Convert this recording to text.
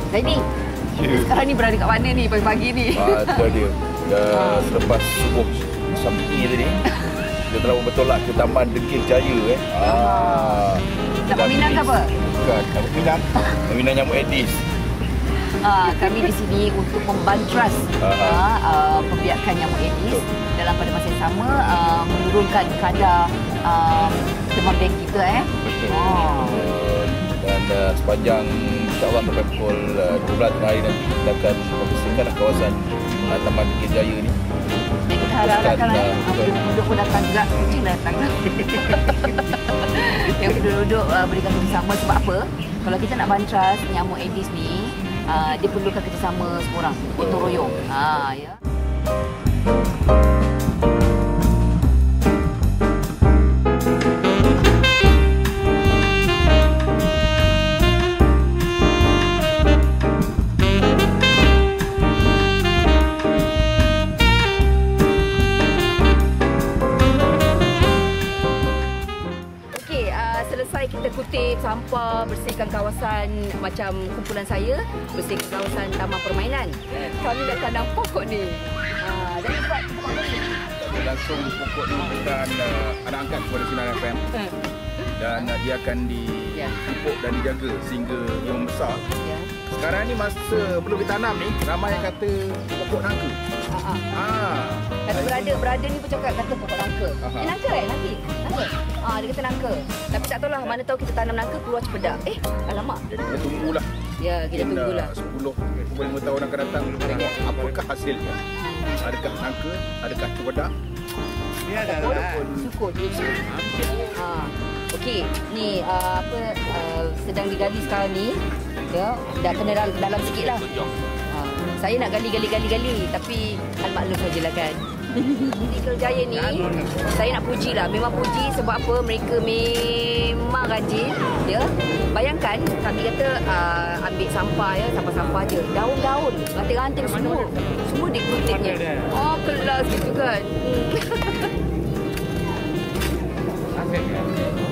Zaini, sekarang ni berada kat mana ni pagi-pagi ni? Itu dia. Selepas subuh Sabtu tadi, kita telah bertolak ke Taman Degil Jaya. Nak peminat ke apa? Bukan, nak peminat. Peminat nyamuk Aedes. Kami di sini untuk membantras pembiakan nyamuk Aedes dalam pada masa yang sama menurunkan kadar demam denggi kita. Betul. Dan sepanjang insyaAllah sampai pukul 12 tengah hari nanti kita akan membersihkan kawasan Taman Degil Jaya ni. Kita harapkan penduduk pun datang juga. Kucing datang. Yang penduduk berikan kerjasama sebab apa? Kalau kita nak bantras nyamuk Aedes ni, dia perlukan kerjasama semua orang, gotong royong. Ya. Selesai kita kutip sampah, bersihkan kawasan macam kumpulan saya, bersihkan kawasan taman permainan. Kami nak tanam pokok ni. Dan buat pokok ni. Langsung pokok ni bukan anak angkat kepada Sinar FM. Dan dia akan dipupuk dan dijaga sehingga ia membesar. Sekarang ni masa belum ditanam ni, ramai yang kata pokok nangka. Kata berada ni pun cakap kata pokok nangka. Nangka nanti. Nangka. Dia kata nangka. Tapi tak tahulah, mana tahu kita tanam nangka keluar cepedak. Alamak. Jadi kita tunggulah. Ya, kita tunggulah. 10-15 tahun akan datang. Apakah hasilnya? Adakah nangka? Adakah cepedak? Dia adalah sukut. Okey, ni sedang digali sekarang ni. Ya, dah kena dalam sikitlah. Saya nak gali, tapi al-maklum sajalah kan. Degil Jaya ni, saya nak pujilah. Memang puji sebab apa? Mereka memang rajin. Ya. Bayangkan, kami kata ambil sampah ya, sampah-sampah je. Daun-daun, ranting-ranting semua dikutipnya. Kelas gitu kan.